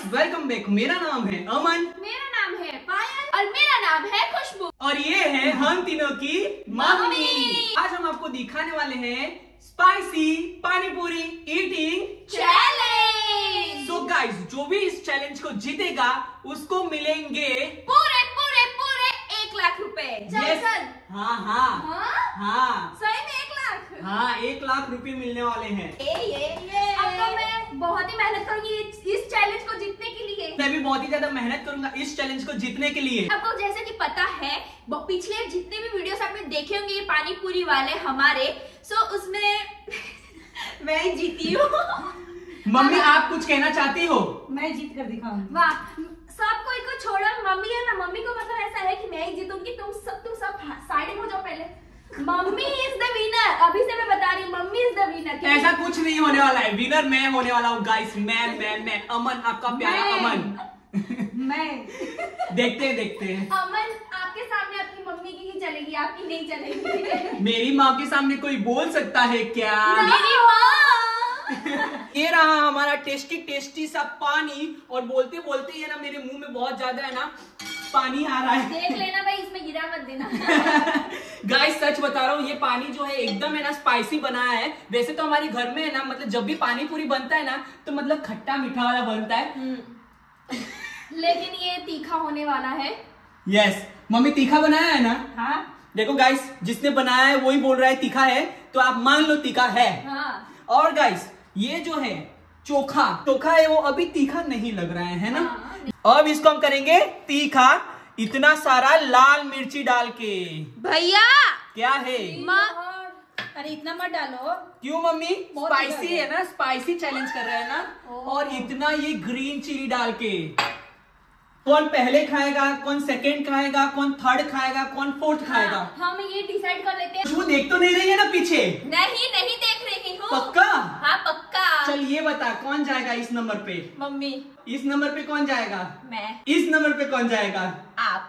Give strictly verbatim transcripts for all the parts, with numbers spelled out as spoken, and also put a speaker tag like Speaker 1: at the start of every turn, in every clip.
Speaker 1: Welcome back. मेरा नाम है अमन,
Speaker 2: मेरा नाम है पायल और मेरा नाम है खुशबू
Speaker 1: और ये है हम तीनों की मम्मी। आज हम आपको दिखाने वाले हैं स्पाइसी पानी पूरी ईटिंग
Speaker 2: चैलेंज।
Speaker 1: सो गाइस, जो भी इस चैलेंज को जीतेगा उसको मिलेंगे
Speaker 2: पूरे पूरे पूरे एक लाख रुपए।
Speaker 1: yes. हाँ हाँ
Speaker 2: हाँ
Speaker 1: हाँ
Speaker 2: सही में एक लाख।
Speaker 1: हाँ एक लाख रुपए मिलने वाले हैं।
Speaker 2: ये ये ये अब तो मैं बहुत ही मेहनत करूंगी इस चैलेंज को जीतने के लिए।
Speaker 1: मैं भी बहुत ही ज्यादा मेहनत करूंगा इस चैलेंज को जीतने के लिए।
Speaker 2: आपको जैसे कि पता है पिछले जितने भी वीडियोस आपने देखे होंगे ये पानी पूरी वाले हमारे, सो उसमें मैं ही जीती हूँ।
Speaker 1: मम्मी आप कुछ कहना चाहती हो?
Speaker 3: मैं जीत कर दिखाऊंगी।
Speaker 2: वाह, सब कोई को छोड़ो, मम्मी है ना, मम्मी को मतलब ऐसा है कि मैं ही जीतूंगी। तुम सब तुम सब साइड हो जाओ पहले। Mummy is the winner. अभी से मैं बता रही हूँ, मम्मी इज द विनर।
Speaker 1: ऐसा कुछ नहीं होने वाला है, विनर मैं होने वाला हूँ गाइस। मैं मैं मैं अमन, आपका प्यारा अमन।
Speaker 3: मैं
Speaker 1: देखते हैं देखते हैं।
Speaker 2: अमन आपके सामने आपकी मम्मी की ही चलेगी, आपकी नहीं चलेगी।
Speaker 1: मेरी माँ के सामने कोई बोल सकता है क्या?
Speaker 2: मेरी माँ।
Speaker 1: ये रहा हमारा टेस्टी टेस्टी सा पानी, और बोलते बोलते ये ना मेरे मुंह में बहुत ज्यादा है ना पानी आ रहा है।
Speaker 2: देख लेना भाई, इसमें गिरा मत देना।
Speaker 1: गाइस सच बता रहा हूँ, ये पानी जो है एकदम है ना स्पाइसी बनाया है। वैसे तो हमारे घर में है ना, मतलब जब भी पानी पूरी बनता है ना तो मतलब खट्टा मीठा वाला बनता है,
Speaker 2: लेकिन ये तीखा होने वाला है।
Speaker 1: यस, मम्मी तीखा बनाया है ना?
Speaker 3: हाँ
Speaker 1: देखो गाइस, जिसने बनाया है वही बोल रहा है तीखा है, तो आप मान लो तीखा है।
Speaker 2: हाँ।
Speaker 1: और गाइस ये जो है चोखा चोखा है, वो अभी तीखा नहीं लग रहा है, है ना? हाँ। अब इसको हम करेंगे तीखा, इतना सारा लाल मिर्ची डाल के।
Speaker 2: भैया
Speaker 1: क्या है?
Speaker 3: अरे इतना मत डालो।
Speaker 1: क्यों मम्मी? स्पाइसी है ना, स्पाइसी चैलेंज कर रहे हैं ना। और इतना ये ग्रीन चिली डाल के, कौन पहले खाएगा, कौन सेकंड खाएगा, कौन थर्ड खाएगा, कौन फोर्थ खाएगा?
Speaker 2: हम ये डिसाइड कर लेते हैं।
Speaker 1: वो देख तो नहीं रही है ना पीछे?
Speaker 2: नहीं नहीं देख रही हूँ।
Speaker 1: पक्का?
Speaker 2: हाँ पक्का।
Speaker 1: चल ये बता, कौन जाएगा इस नंबर पे?
Speaker 2: मम्मी।
Speaker 1: इस नंबर पे कौन जाएगा?
Speaker 2: मैं।
Speaker 1: इस नंबर पे कौन जाएगा?
Speaker 2: आप।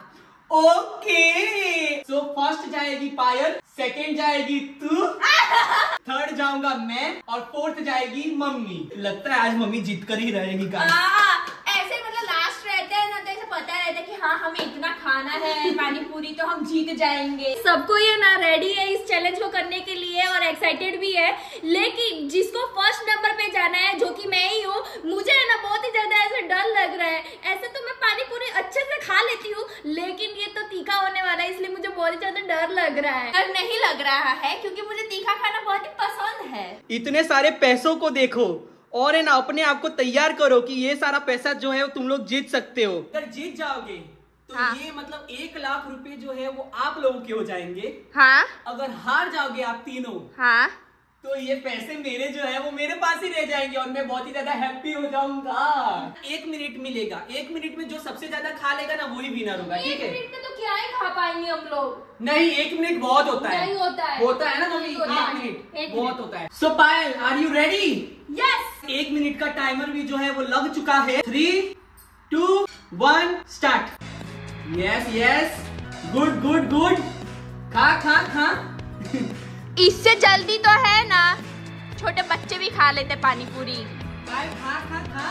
Speaker 1: ओके, सो फर्स्ट जाएगी पायल, सेकंड जाएगी तू, थर्ड जाऊंगा मैं, और फोर्थ जाएगी मम्मी। लगता है आज मम्मी जीत कर ही रहेगी गाइस।
Speaker 2: ऐसे मतलब लास्ट रहते हैं ना, तो ऐसे पता रहता है कि हाँ हमें इतना खाना है पानी पूरी तो हम जीत जाएंगे। सबको ये ना रेडी है इस चैलेंज को करने के लिए और एक्साइटेड भी है, लेकिन जिसको फर्स्ट नंबर पे जाना है, जो कि मैं ही हूँ, मुझे है ना बहुत ही ज्यादा ऐसे डर लग रहा है। ऐसे तो मैं पानी पूरी अच्छे से खा लेती हूँ, लेकिन ये तो तीखा होने वाला है, इसलिए मुझे बहुत ही ज्यादा डर लग रहा है। डर नहीं लग रहा है क्योंकि मुझे तीखा खाना बहुत ही पसंद है।
Speaker 1: इतने सारे पैसों को देखो और है ना अपने आप को तैयार करो कि ये सारा पैसा जो है तुम लोग जीत सकते हो। अगर जीत जाओगे तो हाँ। ये मतलब एक लाख रुपए जो है वो आप लोगों के हो जाएंगे।
Speaker 2: हाँ।
Speaker 1: अगर हार जाओगे आप तीनों,
Speaker 2: हाँ,
Speaker 1: तो ये पैसे मेरे जो है वो मेरे पास ही रह जाएंगे और मैं बहुत ही ज्यादा हैप्पी हो जाऊंगा। एक मिनट मिलेगा, एक मिनट में जो सबसे ज्यादा खा लेगा ना वही विनर होगा, ठीक है?
Speaker 2: एक मिनट में तो क्या ही खा पाएंगे हम लोग।
Speaker 1: नहीं, एक मिनट बहुत होता है।
Speaker 2: नहीं होता है।
Speaker 1: होता है ना मम्मी, एक मिनट बहुत होता है। So Payal, are you ready?
Speaker 2: Yes.
Speaker 1: एक मिनट का टाइमर भी जो है वो लग चुका है। Three two one start. Yes yes, good good good, खा खा खा।
Speaker 2: इससे जल्दी तो है ना, छोटे बच्चे भी खा लेते पानी पूरी।
Speaker 1: खा खा खा खा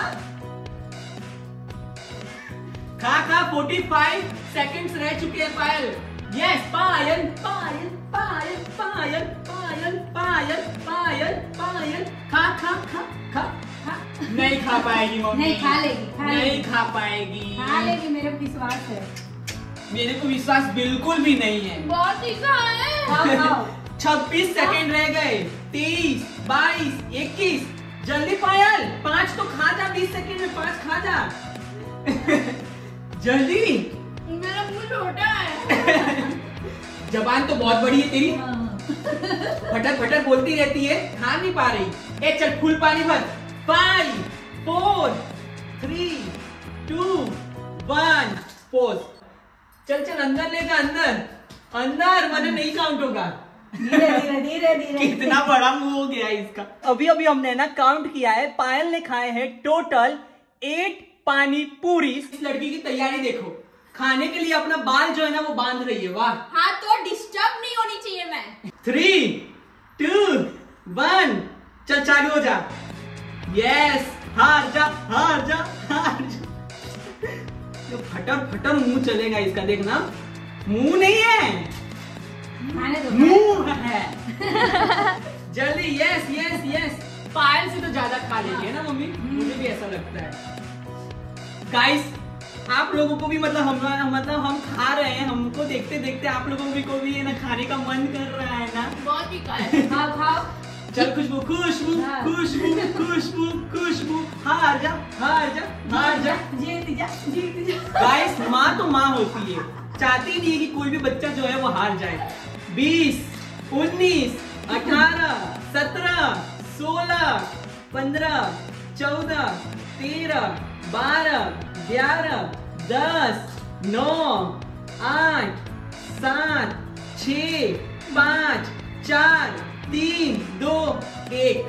Speaker 1: खा खा। फोर्टी फाइव सेकेंड्स रह चुके हैं पायल। यस, पायल पायल पायल पायल पायल पायल पायल पायल, खा खा खा खा खा। नहीं खा पाएगी मम्मी।
Speaker 3: नहीं खा लेगी, खा
Speaker 1: नहीं
Speaker 3: लेगी।
Speaker 1: खा पाएगी।
Speaker 3: खा लेगी, मेरे को विश्वास है।
Speaker 1: मेरे को विश्वास बिल्कुल भी नहीं है।
Speaker 2: बहुत तीखा है।
Speaker 3: खाओ खाओ।
Speaker 1: छब्बीस सेकेंड रह गए। तीस, बाईस, इक्कीस, जल्दी पायल, पांच तो खा जा, बीस सेकेंड में पांच खा जा। जल्दी।
Speaker 2: मेरा मुंह छोटा है।
Speaker 1: जबान तो बहुत बड़ी है तेरी, फटर फटर बोलती रहती है, खा नहीं पा रही। ए चल फुल पानी भर। Five, four, three, two, one, pose. चल चल अंदर ले जा, अंदर अंदर, वरना नहीं काउंट होगा।
Speaker 3: धीरे धीरे धीरे धीरे।
Speaker 1: कितना बड़ा मुंह हो गया इसका। अभी अभी हमने ना काउंट किया है, पायल ने खाए हैं टोटल एट पानी पूरी। इस लड़की की तैयारी देखो, खाने के लिए अपना बाल जो है ना वो बांध रही है। वाह।
Speaker 2: हाँ तो डिस्टर्ब नहीं होनी चाहिए मैं।
Speaker 1: थ्री टू वन, चल चालू हो जा। यस, हार जा हार जा हार जा। जो फटर फटर मुंह चलेगा इसका, देखना मुंह नहीं है, मुंह है। जल्दी, यस यस यस। पायल से तो ज्यादा खा लेती है ना मम्मी, मुझे भी ऐसा लगता है। गाइस आप लोगों को भी मतलब हम मतलब हम खा रहे हैं, हमको देखते देखते आप लोगों भी को भी है ना खाने का मन कर रहा है ना।
Speaker 2: बहुत ही खाओ खाओ।
Speaker 1: चल खुशबू खुशबू खुशबू खुशबू खुशबू, हार जा हार जा हार जा,
Speaker 3: जीत जा जीत जा।
Speaker 1: गाइस माँ तो माँ होती है, चाहती नहीं है कि कोई भी बच्चा जो है वो हार जाए। बीस, उन्नीस, अठारह, सत्रह, सोलह, पंद्रह, चौदह, तेरह, बारह, ग्यारह, दस, नौ, आठ, सात, छ, पाँच, चार, तीन, दो, एक,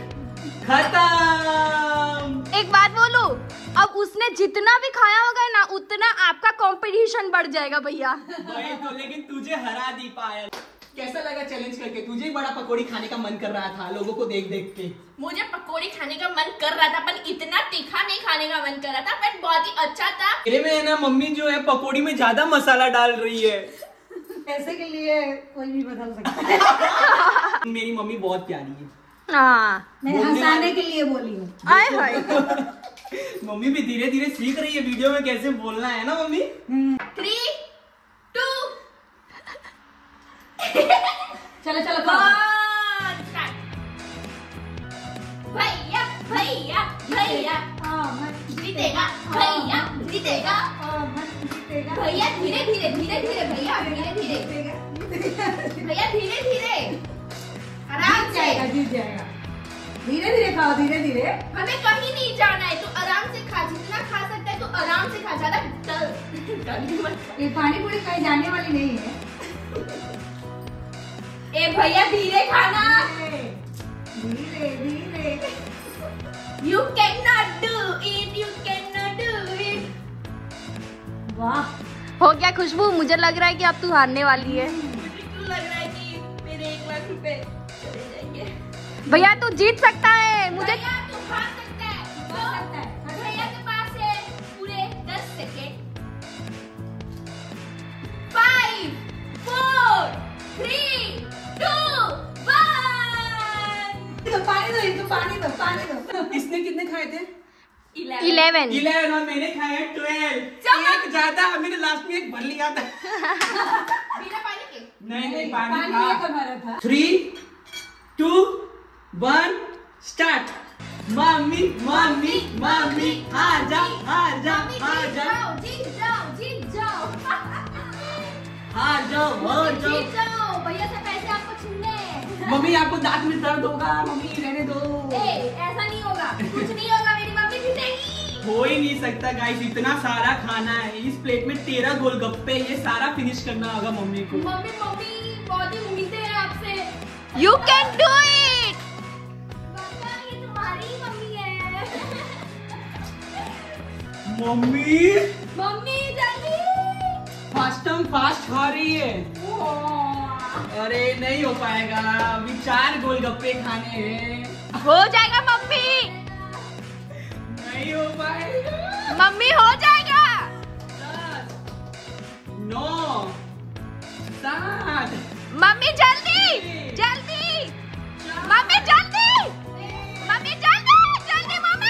Speaker 1: खत्म।
Speaker 2: एक बात बोलूं, अब उसने जितना भी खाया होगा ना उतना आपका कंपटीशन बढ़ जाएगा भैया।
Speaker 1: वही तो, लेकिन तुझे हरा दी पायल। कैसा लगा चैलेंज करके? तुझे ही बड़ा पकौड़ी खाने का मन कर रहा था लोगों को देख देख के।
Speaker 2: मुझे पकौड़ी खाने का मन कर रहा था, पर इतना तीखा नहीं खाने का मन कर रहा था, पर बहुत ही अच्छा था।
Speaker 1: मेरे में है ना मम्मी जो है पकौड़ी में ज्यादा मसाला डाल रही है।
Speaker 3: पैसे के लिए कोई भी बदल सकता है।
Speaker 1: मेरी मम्मी बहुत प्यारी है।
Speaker 2: हाँ,
Speaker 3: मैं हंसाने के लिए बोली हूँ।
Speaker 2: आए हाय।
Speaker 1: मम्मी भी धीरे धीरे सीख रही है वीडियो में कैसे बोलना है ना मम्मी।
Speaker 2: थ्री टू
Speaker 3: चलो चलो
Speaker 2: वन स्टार्ट। भैया भैया भैया जीतेगा, भैया जीतेगा, भैया धीरे धीरे धीरे धीरे, भैया धीरे धीरे भैया धीरे धीरे, आराम से
Speaker 3: जीत जाएगा। धीरे धीरे खाओ, धीरे धीरे।
Speaker 2: हमें कहीं नहीं जाना है, तो आराम से खा, जितना खा सकता है तो आराम से खा, ज्यादा जल्दी मत।
Speaker 3: ये पानी पूरी कहीं जाने वाली नहीं है।
Speaker 2: ए भैया धीरे खाना।
Speaker 3: धीरे धीरे।
Speaker 2: You cannot do it, you cannot do it.
Speaker 3: वाह,
Speaker 2: हो गया खुशबू, मुझे लग रहा है कि अब तू हारने वाली है। मुझे क्यों लग रहा है कि मेरे एक लाख रुपए चले जाएंगे। भैया तू जीत सकता है, मुझे भैया तू हार सकता है।
Speaker 3: हो सकता है।
Speaker 2: भैया के पास है पूरे दस second. Five, four, three, two, one.
Speaker 3: तो पानी दो, इनको पानी दो, पानी दो।
Speaker 1: किसने कितने खाए थे?
Speaker 2: इलेवन।
Speaker 1: इलेवन और मैंने खाए ट्वेल्व। एक ज्यादा, मैंने लास्ट में एक भर लिया था।
Speaker 2: बिना पानी के?
Speaker 1: नहीं नहीं, पानी
Speaker 3: पानी
Speaker 1: था।
Speaker 3: लेकर भरा था।
Speaker 1: Three two one start. Mummy mummy mummy, हार जा हार जा हार जा,
Speaker 2: जीत जाओ जीत जाओ
Speaker 1: हार जाओ हार जाओ।
Speaker 2: जीत जाओ, भैया से पैसे आपको छीनने हैं।
Speaker 1: मम्मी आपको दांत में दर्द होगा, मम्मी रहने दो।
Speaker 2: ए, ऐसा नहीं होगा, कुछ नहीं होगा, मेरी मम्मी जीतेगी।
Speaker 1: हो ही नहीं सकता गाइस, इतना सारा खाना है इस प्लेट में, तेरह गोलगप्पे, ये सारा फिनिश करना होगा मम्मी को।
Speaker 2: मम्मी मम्मी बहुत ही उम्मीदें हैं आपसे। You can do it. ये तुम्हारी ही मम्मी है।
Speaker 1: मम्मी
Speaker 2: मम्मी जल्दी।
Speaker 1: फास्ट हम फास्ट खा रही है। अरे नहीं हो पाएगा, अभी चार गोलगप्पे खाने हैं।
Speaker 2: हो जाएगा मम्मी,
Speaker 1: नहीं हो पाएगा।
Speaker 2: मम्मी हो जाएगा।
Speaker 1: दस, नौ, सात,
Speaker 2: मम्मी जल्दी जल्दी, मम्मी जल्दी, मम्मी जल्दी जल्दी, मम्मी।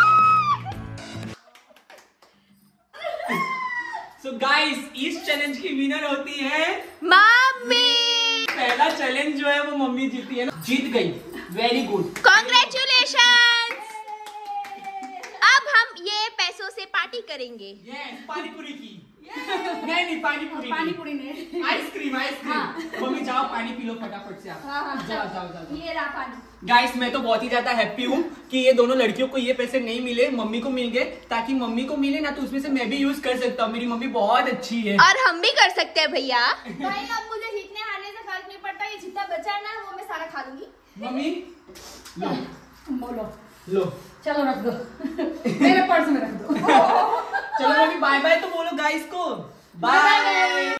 Speaker 1: सो गाइस इस चैलेंज की विनर होती है
Speaker 2: मम्मी।
Speaker 1: पहला चैलेंज जो है वो मम्मी जीती है ना, जीत गई। Very good,
Speaker 2: congratulation. अब हम ये पैसों से पार्टी करेंगे।
Speaker 1: यस, पानी पूरी की। नहीं नहीं, पानी पूरी
Speaker 3: पानी पूरी नहीं,
Speaker 1: आइसक्रीम आइसक्रीम। मम्मी जाओ पानी पी लो फटाफट से आप।
Speaker 3: हाँ, हाँ,
Speaker 1: जाओ जाओ जाओ।
Speaker 3: ये रहा पानी।
Speaker 1: गाइस मैं तो बहुत ही ज्यादा हैप्पी हूँ कि ये दोनों लड़कियों को ये पैसे नहीं मिले, मम्मी को मिल गए, ताकि मम्मी को मिले ना तो उसमें से मैं भी यूज कर सकता हूँ। मेरी मम्मी बहुत अच्छी है
Speaker 2: और हम भी कर सकते हैं भैया। भाई अब मुझे जीतने हारने से फर्क नहीं पड़ता, ये जितना बचा है ना वो मैं सारा खा लूंगी।
Speaker 1: मम्मी लो
Speaker 3: बोलो,
Speaker 1: लो,
Speaker 3: चलो रख दो। मेरे पर्स में रख दो।
Speaker 1: चलो मम्मी बाय बाय तो बोलो गाइस को, बाय।